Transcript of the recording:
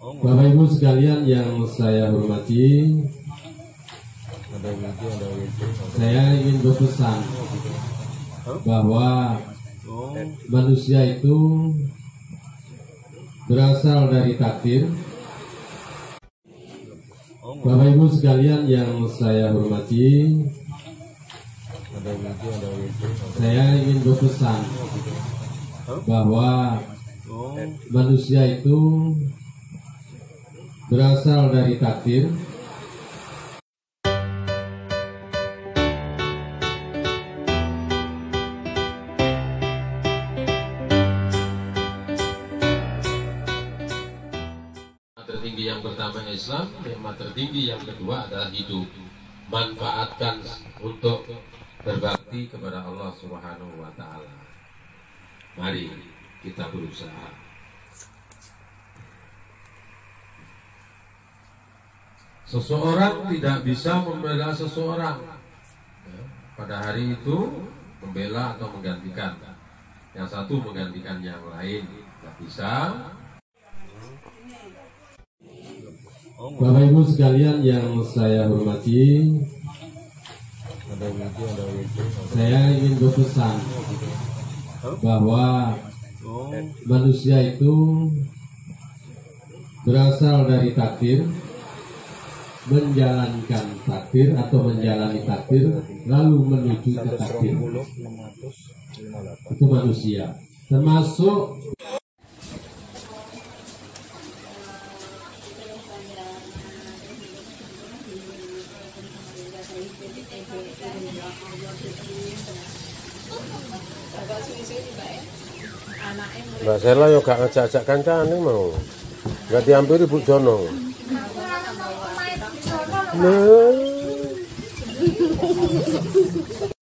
Bapak Ibu sekalian yang saya hormati, saya ingin berpesan bahwa manusia itu berasal dari takdir. Bapak Ibu sekalian yang saya hormati, saya ingin berpesan bahwa manusia itu berasal dari takdir. Tertinggi yang pertama Islam, nikmat tertinggi yang kedua adalah hidup. Manfaatkan untuk berbakti kepada Allah Subhanahu wa Ta'ala. Mari kita berusaha. Seseorang tidak bisa membela seseorang pada hari itu, membela atau menggantikan. Yang satu menggantikan yang lain, tidak bisa. Bapak Ibu sekalian yang saya hormati, saya ingin berpesan bahwa manusia itu berasal dari takdir, menjalankan takdir atau menjalani takdir lalu menuju ke takdir. Itu manusia, termasuk Mbak Sela yo gak ngajak-ajak kancane mau. Gak diampiri Bu Jono. Nah.